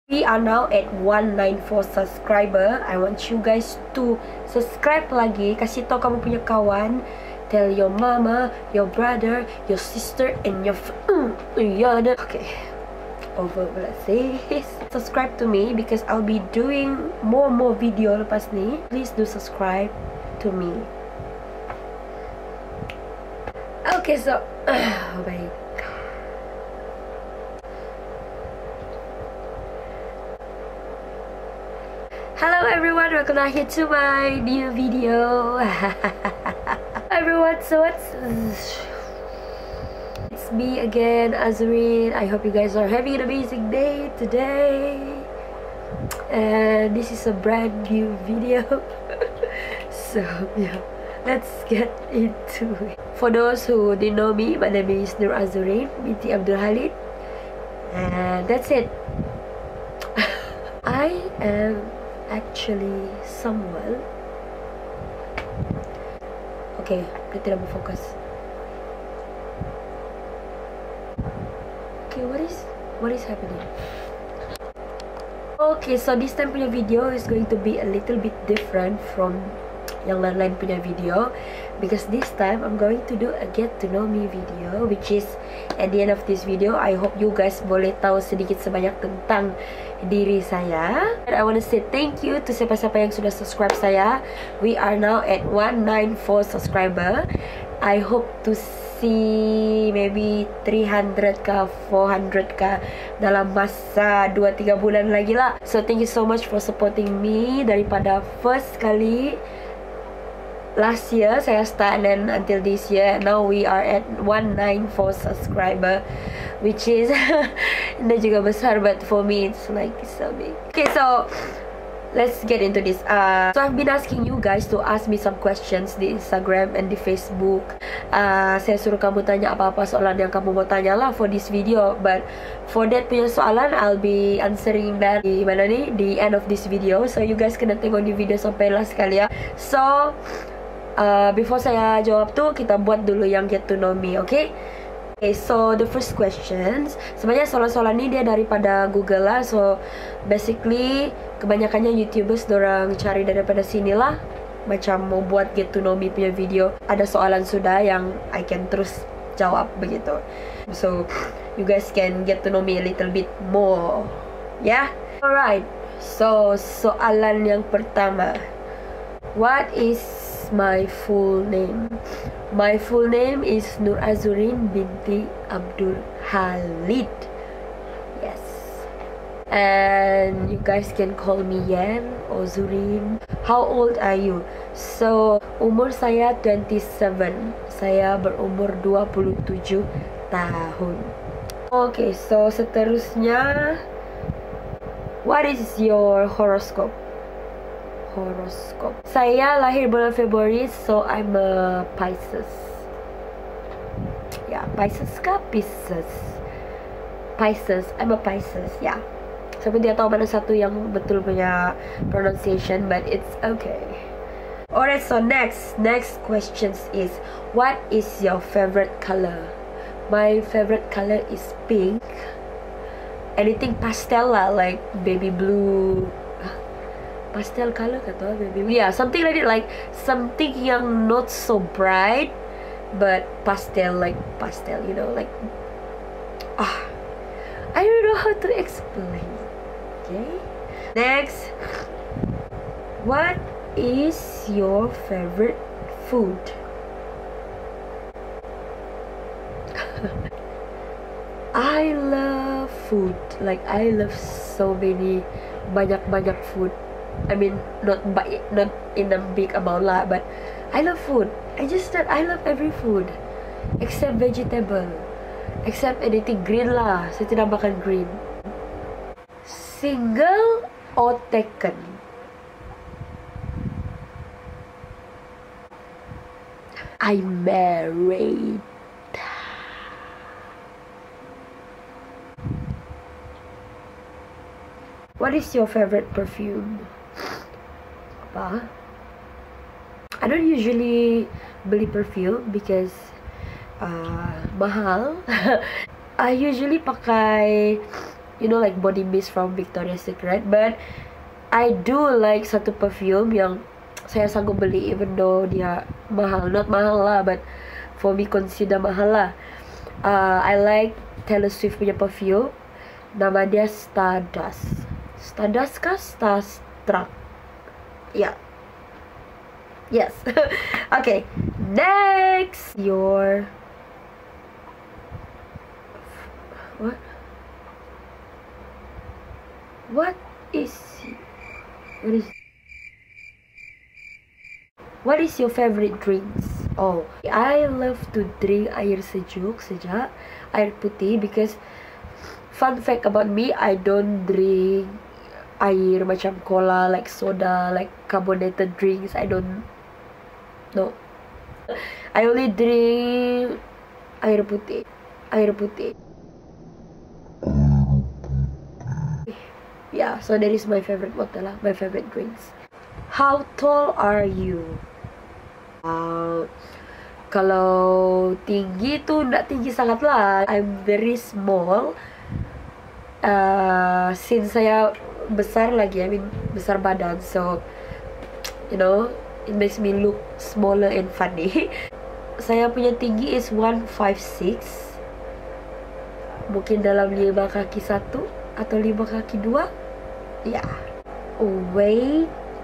We are now at 194 subscriber. I want you guys to subscribe lagi. Kasih tau kamu punya kawan. Tell your mama, your brother, your sister, and your okay, over this. Subscribe to me because I'll be doing more video lepas ni. Please do subscribe to me. Okay, so oh my god. Hello everyone, welcome back here to my new video. Everyone, so it's me again, Azureen. I hope you guys are having an amazing day today. And this is a brand new video. So yeah, let's get into it. For those who didn't know me, my name is Azureen binti Azureenhalid. And that's it. I am actually someone. Okay, kita tidak berfokus. Okay, what is happening? Okay, so this time punya video is going to be a little bit different from yang lain-lain punya video, because this time I'm going to do a get to know me video, which is at the end of this video I hope you guys boleh tahu sedikit sebanyak tentang diri saya. And I want to say thank you to siapa-siapa yang sudah subscribe saya. We are now at 194 subscriber. I hope to see maybe 300 kah 400 kah dalam masa 2-3 bulan lagi lah. So thank you so much for supporting me daripada first kali last year saya start and until this year. Now we are at 194 subscriber, which is ini juga besar, but for me it's like so big. Okay, so let's get into this. So I've been asking you guys to ask me some questions di Instagram and di Facebook. Saya suruh kamu tanya apa-apa soalan yang kamu mau tanya lah for this video. But for that punya soalan, I'll be answering that di mana nih, di end of this video. So you guys kena tengok di video sampai last sekali ya. So before saya jawab tuh, kita buat dulu yang get to know me, okay? Okay, so the first questions, sebenarnya soalan-soalan ini dia daripada Google lah. So basically kebanyakannya YouTubers dorang cari daripada sini lah, macam mau buat get to know me punya video. Ada soalan sudah yang I can terus jawab begitu. So you guys can get to know me a little bit more, yeah? Alright, so soalan yang pertama, what is my full name? My full name is Nur Azureen binti Azureenhalid. Yes. And you guys can call me Yan or Zureen. How old are you? So, umur saya 27. Saya berumur 27 tahun. Okay, so seterusnya, what is your horoscope? Saya lahir bulan Februari, so I'm a Pisces. Yeah, Pisces kah? Pisces. I'm a Pisces, yeah. Saya pun tidak tahu mana satu yang betul punya pronunciation, but it's okay. Alright, so next questions is, what is your favorite color? My favorite color is pink. Anything pastel lah, like baby blue. Pastel color kata baby, yeah, something like it, like something yang not so bright but pastel, like pastel, you know, like I don't know how to explain. Okay, next, what is your favorite food? I love food, like I love so many, banyak food. I mean, not in a big amount lah, but I love food. I love every food except vegetable, except anything green lah. Saya tidak makan green. Single or taken? I'm married. What is your favorite perfume? Apa? I don't usually beli perfume because mahal. I usually pakai you know, like body mist from Victoria's Secret. But I do like satu perfume yang saya sanggup beli even though dia mahal. Not mahal lah, but for me consider mahal lah. I like Taylor Swift punya perfume. Nama dia Stardust. Stardust kah? Starstruck. Yeah. Yes. Okay. Next. Your... What is your favorite drinks? Oh, I love to drink air sejuk, air putih, because fun fact about me, I don't drink air macam cola, like soda, like carbonated drinks. I don't. No. I only drink air putih. Yeah, so that is my favorite water lah, my favorite drinks. How tall are you? Kalau tinggi tu tak tinggi sangat lah. I'm very small. Since saya besar lagi, I mean besar badan, so you know, it makes me look smaller and funny. Saya punya tinggi is 156. Mungkin dalam 5 kaki 1 atau 5 kaki 2. Ya. Yeah. Weight,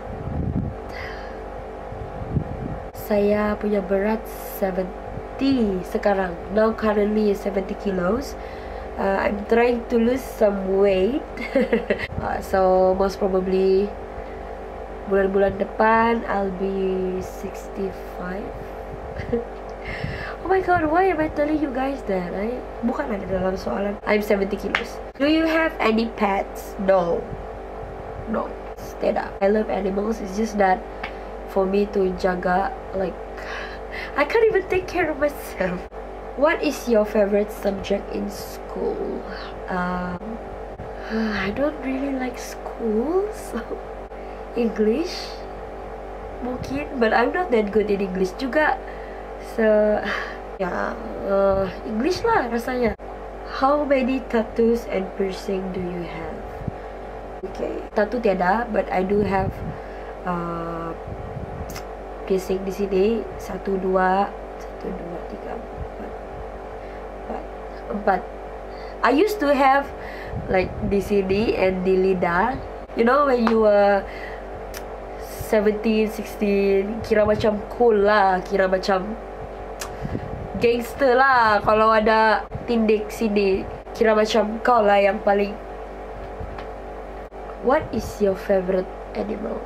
saya punya berat 70 sekarang. Now currently is 70 kilos. I'm trying to lose some weight. So most probably bulan-bulan depan I'll be 65. Oh my god, why am I telling you guys that? Bukan ada dalam soalan. I'm 70 kilos. Do you have any pets? No. Tidak. I love animals. It's just that for me to jaga, like, I can't even take care of myself. What is your favorite subject in school? I don't really like school, so English mungkin, but I'm not that good in English juga. So yeah, English lah rasanya. How many tattoos and piercing do you have? Okay, tattoo tiada, but I do have piercing di sini. 1, 2, 3, 4. I used to have like di sini and di lidah. You know when you were 17, 16, kira macam cool lah, kira macam gangster lah. Kalau ada tindik sini, kira macam kau lah yang paling. What is your favorite animal?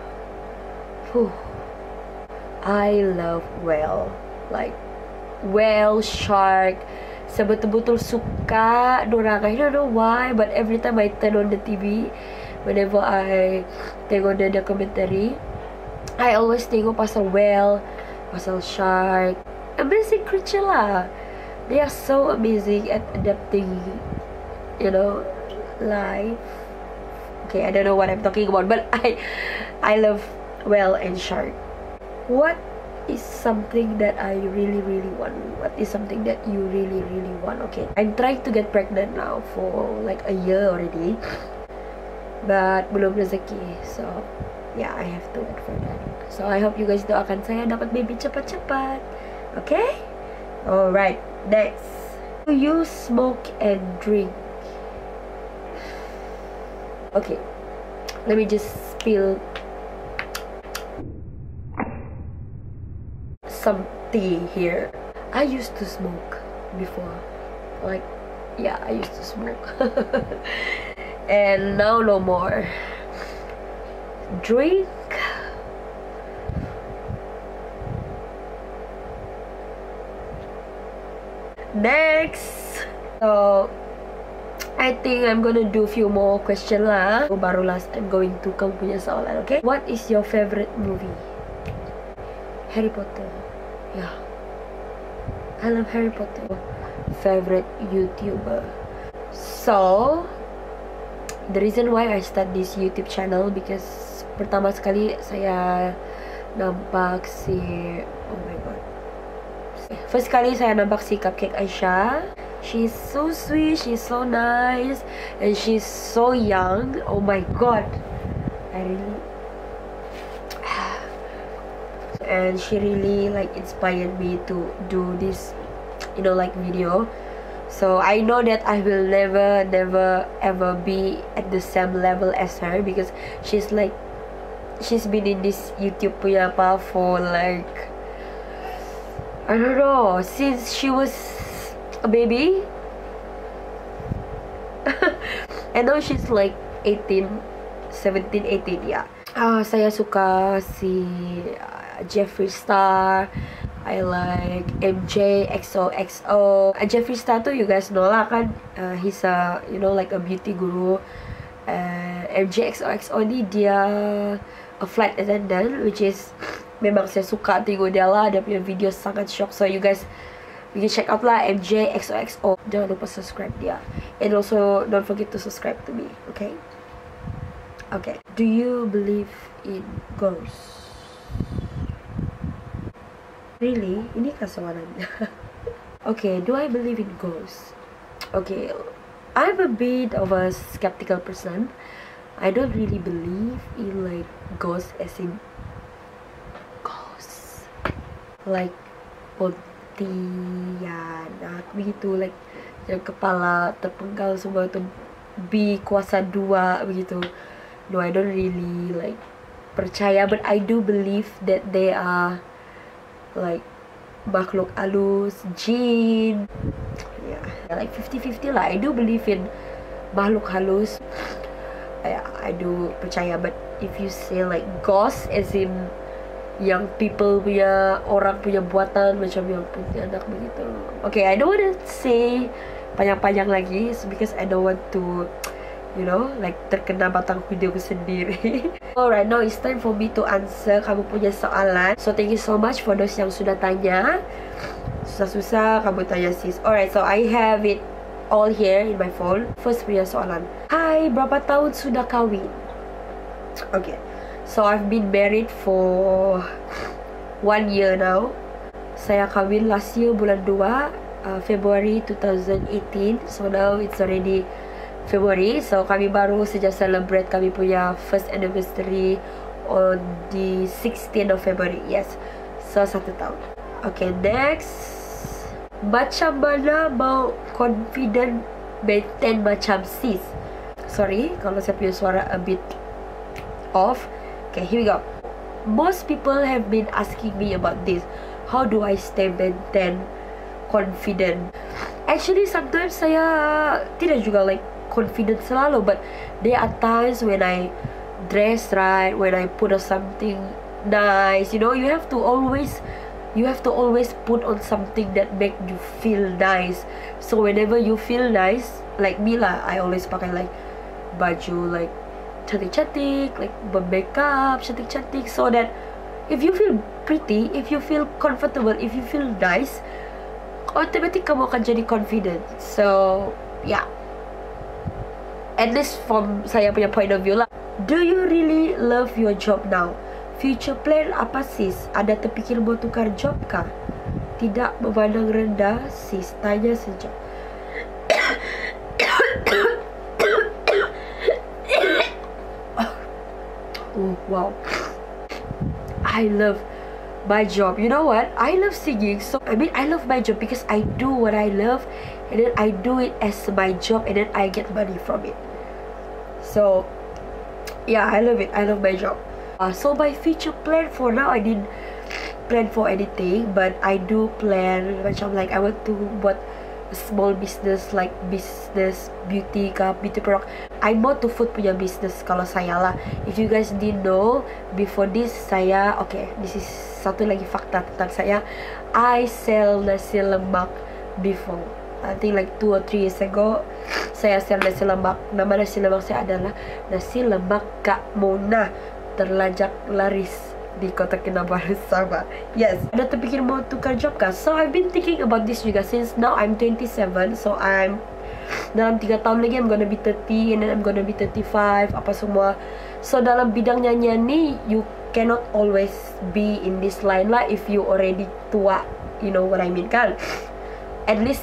I love whale. Like whale, shark. Saya betul-betul suka dorang. I don't know why, but every time I turn on the TV, whenever I tengok the documentary, I always tengok pasal whale, pasal shark. Amazing creature lah. They are so amazing at adapting, you know, life. Okay, I don't know what I'm talking about, but I love whale and shark. What is something that I really want? What is something that you really want? Okay, I'm trying to get pregnant now for like a year already, but belum rezeki. So yeah, I have to wait for that. So I hope you guys doakan saya dapat baby cepat-cepat. Okay? Alright, next. Do you smoke and drink? Okay, let me just spill some tea here. I used to smoke before. Like, yeah, I used to smoke. And now no more. Drink. Next. So I think I'm gonna do a few more question lah. Baru last I'm going to kamu punya soalan, okay? What is your favorite movie? Harry Potter. Yeah, I love Harry Potter. Favorite YouTuber. So the reason why I start this YouTube channel because pertama sekali saya nampak si, oh my god, first kali saya nampak si Cupcake Aisyah. She's so sweet, she's so nice, and she's so young. Oh my god, I really and she really like inspired me to do this, you know, like video. So I know that I will never ever be at the same level as her, because she's been in this YouTube punya apa for like, I don't know, since she was a baby. And now she's like 18, 17, 18, yeah. Saya suka si Jeffree Star. I like MJ XOXO. Jeffree Star tuh you guys know lah kan, he's a, you know, like a beauty guru. MJ XOXO ni dia a flight attendant, which is memang saya suka tengok dia lah, dia punya video sangat shock. So you guys can check out lah MJ XOXO. Jangan lupa subscribe dia, and also don't forget to subscribe to me, okay? Okay, do you believe in ghosts? Really? Ini kah soalannya? Okay, do I believe in ghosts? Okay, I'm a bit of a skeptical person. I don't really believe in like ghosts, as in ghosts like Pontianak begitu, like yang kepala terpenggal semua tu, kuasa 2 begitu. No, I don't really like percaya, but I do believe that they are like makhluk halus, jin. Yeah, like 50-50 lah. I do believe in makhluk halus. I do percaya, but if you say like ghost as in yang people punya, orang punya buatan macam yang Pontianak begitu. Okay, I don't want to say panjang-panjang lagi, because I don't want to, you know, like terkena batang video sendiri. Alright, now it's time for me to answer kamu punya soalan. So thank you so much for those yang sudah tanya. Susah-susah kamu tanya sis. Alright, so I have it all here in my phone. First punya soalan. Hai, berapa tahun sudah kahwin? Okay, so I've been married for 1 year now. Saya kahwin last year bulan 2, February 2018. So now it's already February. So kami baru saja celebrate kami punya first anniversary on the 16th of February. Yes, so 1 tahun. Okay, next. Macam mana mau confident maintain macam sis? Sorry kalau saya punya suara a bit off. Okay, here we go. Most people have been asking me about this. How do I stay maintain confident? Actually, sometimes saya tidak juga like confident selalu, but there are times when I dress right, when I put on something nice, you know, you have to always put on something that make you feel nice. So whenever you feel nice, like me lah, I always pakai like baju like cantik-cantik, like bermakeup cantik-cantik, so that if you feel pretty, if you feel comfortable, if you feel nice, automatic kamu akan jadi confident. So yeah, at least from saya punya point of view lah. Do you really love your job now? Future plan apa sis? Ada terfikir mau tukar job kah? Tidak memandang rendah sis, tanya saja. Oh wow, I love my job. You know what? I love singing. So I mean, I love my job because I do what I love, and then I do it as my job, and then I get money from it. So yeah, I love it. I love my job. So my future plan for now, I didn't plan for anything, but I do plan macam like I want to buat a small business, like business beauty kah, beauty product. I mau to food punya business kalau saya lah. If you guys didn't know, before this saya, okay, this is satu lagi fakta tentang saya. I sell nasi lemak before. I think like 2 or 3 years ago, saya sell nasi lemak. Nama nasi lemak saya adalah nasi lemak Kak Mona, terlajak laris di Kota Kinabalu, Sabah. Yes, ada terfikir mau tukar job kah? So I've been thinking about this juga since now I'm 27. So I'm dalam 3 tahun lagi I'm gonna be 30, and then I'm gonna be 35 apa semua. So dalam bidang nyanyian ni, you cannot always be in this line lah if you already tua, you know what I mean kan? At least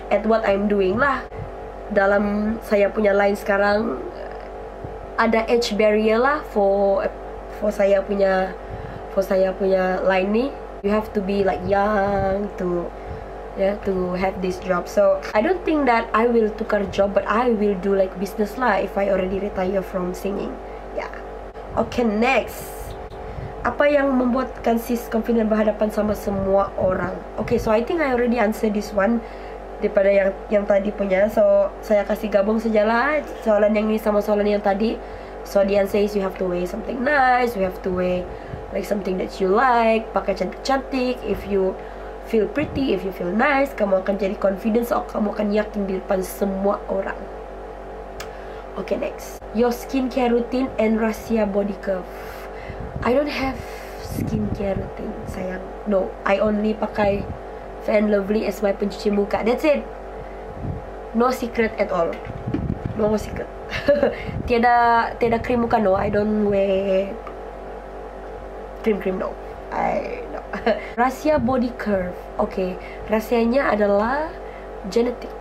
at what I'm doing lah. Dalam saya punya line sekarang ada age barrier lah for saya punya line ni. You have to be like young to have this job. So I don't think that I will tukar job, but I will do like business lah if I already retire from singing. Yeah. Okay, next. Apa yang membuatkan sis confident berhadapan sama semua orang? Okay, so I think I already answer this one daripada yang tadi punya. So saya kasih gabung sajalah soalan yang ni sama soalan yang tadi. So the answer is you have to wear something nice, you have to wear like something that you like, pakai cantik-cantik. If you feel pretty, if you feel nice, kamu akan jadi confident, so kamu akan yakin di depan semua orang. Okay, next. Your skincare routine and rahsia body curve. I don't have skincare routine, sayang. No, I only pakai Fair and Lovely as my pencuci muka. That's it. No secret at all. No secret. tiada krim muka, no. I don't wear krim, no. No. Rahsia body curve. Okay, rahsianya adalah genetik.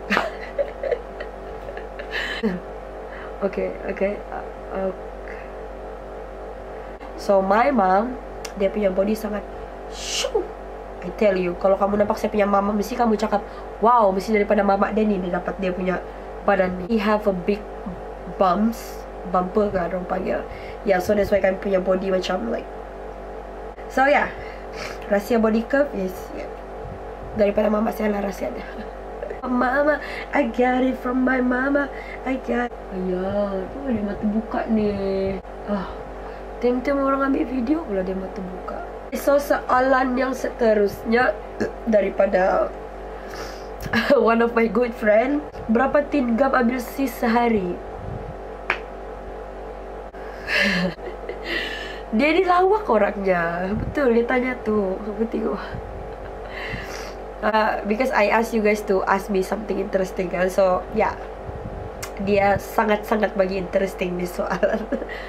Okay. So my mom, dia punya body sangat shoo. I tell you, kalau kamu nampak saya punya mama, mesti kamu cakap, wow, mesti daripada mama dia ni dia dapat dia punya badan ni. He have a big bumper kan orang panggil. Yeah, so that's why kami punya body macam like. So yeah, rahsia body curve is daripada mama saya lah rahsia dia. Mama, I got it from my mama. I got. Ayah, tu dia mata buka ni. Tem-tem orang ambil video pula dia mata buka. So soalan yang seterusnya daripada one of my good friend. Berapa tin gam ambil sis sehari? Dia ni lawak orangnya. Betul, dia tanya tu. Aku tengok. Because I ask you guys to ask me something interesting kan. So yeah, dia sangat-sangat bagi interesting ni soalan.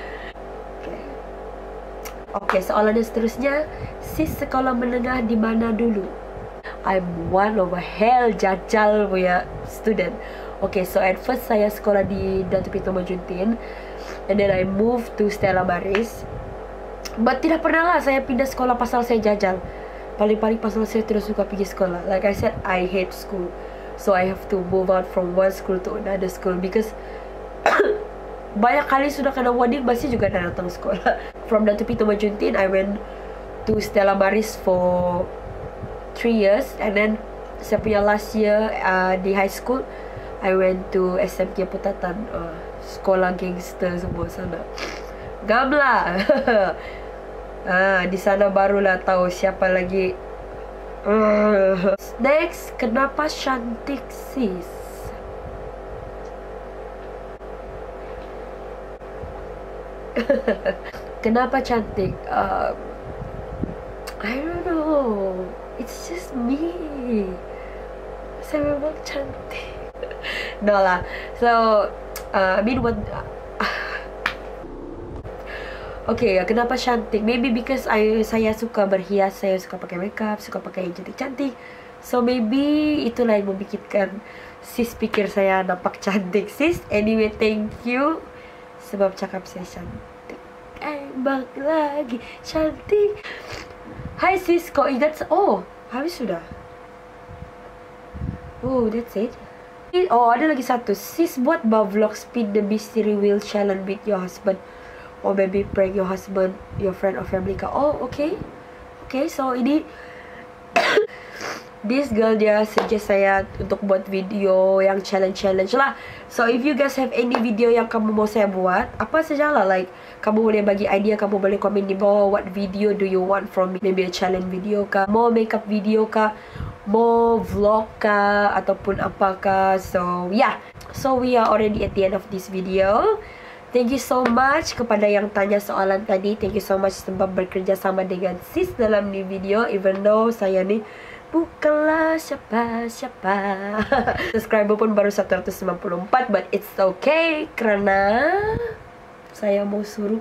Okay, soalan yang seterusnya, sis sekolah menengah di mana dulu? I'm one of a hell jajal punya student. Okay, so at first saya sekolah di Datuk Pintu Majuntin, and then I moved to Stella Maris. But tidak pernah lah saya pindah sekolah pasal saya jajal. Paling-paling pasal saya tidak suka pergi sekolah. Like I said, I hate school. So I have to move out from one school to another school because banyak kali sudah kena warning, masih juga dah datang sekolah. From Datuk Pintu Majuntin, I went to Stella Maris for 3 years. And then saya punya last year di high school, I went to SMK Putatan. Sekolah gangster semua sana. Gamla. Di sana barulah tahu siapa lagi. Next, kenapa cantik sis? Kenapa cantik? I don't know. It's just me. Saya memang cantik. No lah. So, I mean what? Okay, kenapa cantik? Maybe because saya suka berhias, saya suka pakai makeup, suka pakai yang cantik-cantik. So maybe itulah yang membikinkan sis pikir saya nampak cantik sis. Anyway, thank you sebab cakap saya cantik. Emang lagi cantik. Hai sis, kau ingat? Oh, habis sudah. Oh, that's it. Oh, ada lagi satu. Sis buat vlog spin the mystery wheel challenge with your husband. Or maybe prank your husband, your friend or family ka. Oh, okay. Okay, so ini this girl dia suggest saya untuk buat video yang challenge lah. So if you guys have any video yang kamu mau saya buat, apa saja lah, like kamu boleh bagi idea, kamu boleh komen di bawah what video do you want from me. Maybe a challenge video ka, mau makeup video ka, mau vlog ka, ataupun apakah. So yeah, so we are already at the end of this video. Thank you so much kepada yang tanya soalan tadi. Thank you so much sebab bekerja sama dengan sis dalam ni video. Even though saya ni bukanlah siapa-siapa. Subscriber pun baru 194, but it's okay. Kerana saya mau suruh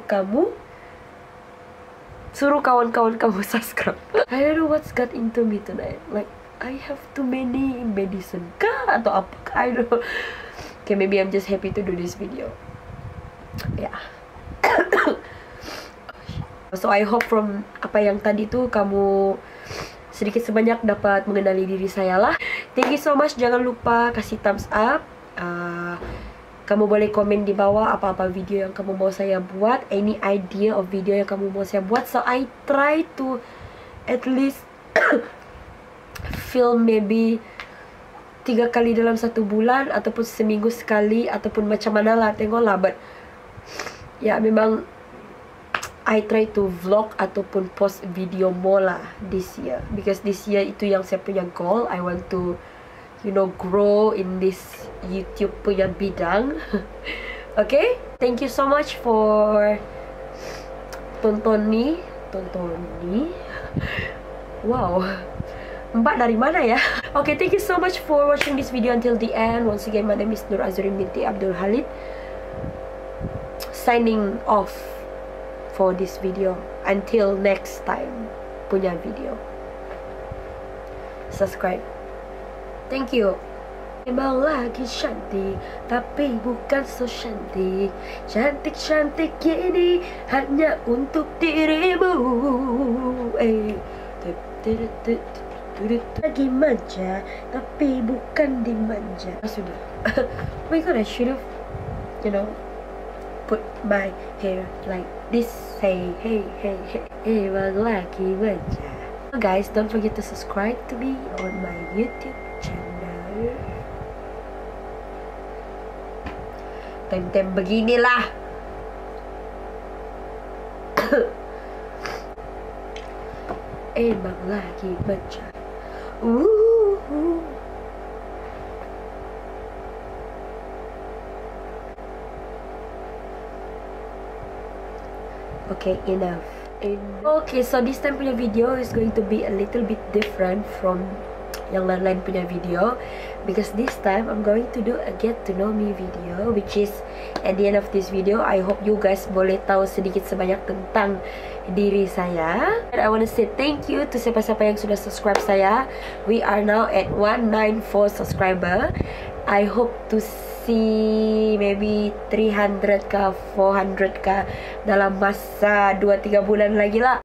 kawan-kawan kamu subscribe. I don't know what's got into me tonight. Like, I have too many medicine kah atau apa kah, I don't know. Okay, maybe I'm just happy to do this video. Yeah. So I hope from apa yang tadi tu kamu sedikit sebanyak dapat mengenali diri saya lah. Thank you so much. Jangan lupa kasih thumbs up. Kamu boleh komen di bawah apa-apa video yang kamu mau saya buat, any idea of video yang kamu mau saya buat. So I try to at least film maybe 3 kali dalam 1 bulan, ataupun seminggu sekali, ataupun macam mana lah, tengoklah. But ya, memang I try to vlog ataupun post video more lah this year, because this year itu yang saya punya goal. I want to, you know, grow in this YouTube punya bidang. Okay, thank you so much for tonton ni. Wow, Mbak dari mana ya? Okay, thank you so much for watching this video until the end. Once again, my name is Azureenhalid, signing off for this video. Until next time punya video, subscribe. Thank you. Memang lagi cantik, tapi bukan so cantik. Cantik-cantik ini hanya untuk dirimu. Lagi manja, tapi bukan dimanja. Sudah. Oh my god, I should have, you know, put my hair like this. Hey, hey, hey, hey. Memang lagi manja. Guys, don't forget to subscribe to me on my YouTube channel. Time-time beginilah. Emang lagi manja. Okay, enough. Okay, so this time punya video is going to be a little bit different from yang lain-lain punya video, because this time I'm going to do a get to know me video, which is at the end of this video I hope you guys boleh tahu sedikit sebanyak tentang diri saya. And I want to say thank you to siapa-siapa yang sudah subscribe saya. We are now at 194 subscriber. I hope to see maybe 300 kah 400 kah dalam masa 2-3 bulan lagi lah.